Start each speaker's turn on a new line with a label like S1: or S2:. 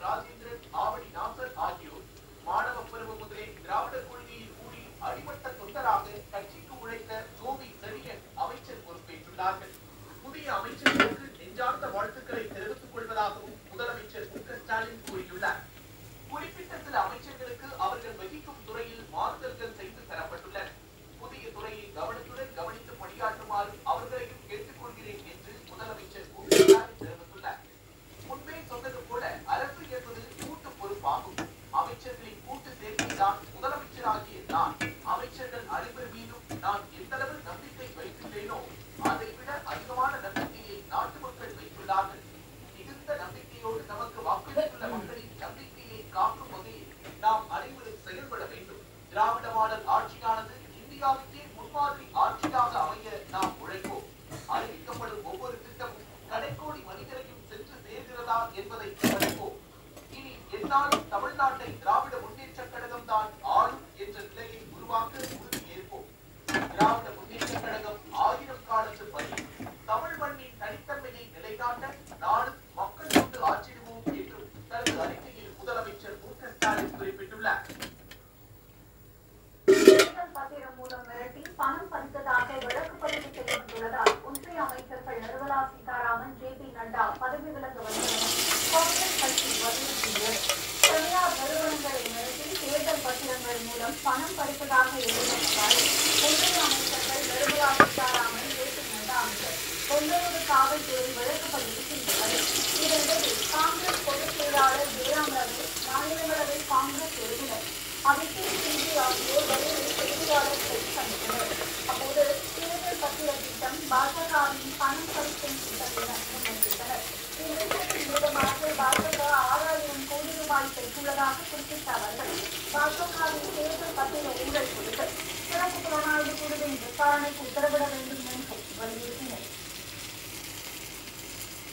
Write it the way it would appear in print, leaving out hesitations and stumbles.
S1: ராஜேந்திரன், ஆவடி நாசர் ஆகியோர் மாணவ பருவம் முதலே திராவிடர் கொள்கையில் கூடி அடிமட்ட தொண்டராக கட்சிக்கு உழைத்த கோவி செழியன் அமைச்சர் பொறுப்பேற்றுள்ளார்கள். புதிய அமைச்சர்களுக்கு நெஞ்சார்ந்த வாழ்த்துக்களை தெரிவித்துக் கொள்வதாகவும் முதலமைச்சர் மு.க.ஸ்டாலின் கூறியுள்ளார். குறிப்பிட்ட சில அமைச்சர்களுக்கு அவர்கள் வகிக்கும் துறையில் மாறுதல்கள் செய்து தரப்பட்டுள்ளன. புதிய துறையை கவனத்துடன் கவனித்து பணியாற்றுமாறு அவர்களையும் கேட்டுக் கொள்கிறேன் என்று முதலமைச்சர் மு.க.ஸ்டாலின் தெரிவித்துள்ளார். முன்பே சொன்னது போல அரசு என்பது கூட்டு பொறுப்பாகும். அமைச்சர்களின் கூட்டு சேர்க்கைதான் முதலமைச்சராகிய நான் அமைச்சர்கள் அனைவர் மீதும் நான் எந்தளவு நம்பிக்கை வைத்துள்ளேனோ அதைவிட அதிகமான நம்பிக்கையை நாட்டு மக்கள் வைத்துள்ளார்கள். மிகுந்த நம்பிக்கையோடு நமக்கு வாக்களித்துள்ள மக்களின் நம்பிக்கையை காக்கும் வகையில் நாம் அனைவரும் செயல்பட வேண்டும். திராவிட மாடல் ஆட்சியானது இந்தியாவுக்கே முன்மாதிரி ஆட்சியாக அமைய நாம் உழைப்போம். அறிவிக்கப்படும் ஒவ்வொரு திட்டமும் கடைக்கோடி மனிதரையும் சென்று சேர்கிறதா என்பதை கவனிப்போம். இனி எந்நாளும் தமிழ்நாட்டை திராவிட முன்னேற்ற கழகம் தான் ஆளும் என்ற நிலையை உருவாக்க உறுதியேற்போம். திராவிட முன்னேற்ற கழகம் 1000 காலத்து பணி. தமிழ் மண்ணின் தனித்தன்மையை நிலைநாட்ட நாடும் மக்கள் கொண்டு ஆற்றிடுவோம் என்றும் தனது அறிக்கையில் முதலமைச்சர் மு.க.ஸ்டாலின் குறிப்பிட்டுள்ளார்.
S2: பத்திரம் மூலம் மிரட்டி பணம் பறித்ததாக வழக்கு பதிவு செய்யப்பட்டுள்ளதால் ஒன்றிய அமைச்சர்கள் நிர்மலா சீதாராமன், ஜே.பி. நட்டா பதவி விலக வேண்டும் என காங்கிரஸ் கட்சி வலியுறுத்தியுள்ளது. தனியார் நிறுவனங்களை மிரட்டி தேர்தல் பத்திரங்கள் மூலம் பணம் பறித்ததாக எழுதப்பட்டால் ஒன்றிய அமைச்சர்கள் நிர்மலா சீதாராமன், ஜே.பி. நட்டா ஆகியோர் பெங்களூரு காவல்துறை வழக்கு பதிவு செய்துள்ளது. இதனிடையே காங்கிரஸ் பொதுச் செயலாளர் ஜெயராம் ரமேஷ், மாநிலங்களவை காங்கிரஸ் உறுப்பினர் அபிஷேக் சிங்வி ஆகியோர் வரையில் செய்தியாளர்களை சந்தித்தனர். அப்போது தேர்தல் பத்திர திட்டம் பாஜகவின் பணம் பறிக்கும் திட்டம் என முன்வைத்தனர். இத்திட்டத்தின் மூலமாக பாஜக 6000 கோடி ரூபாய் பெற்றுள்ளதாக குறிப்பிட்ட அவர்கள் பாஜகவின் தேர்தல் பத்திர ஊழல்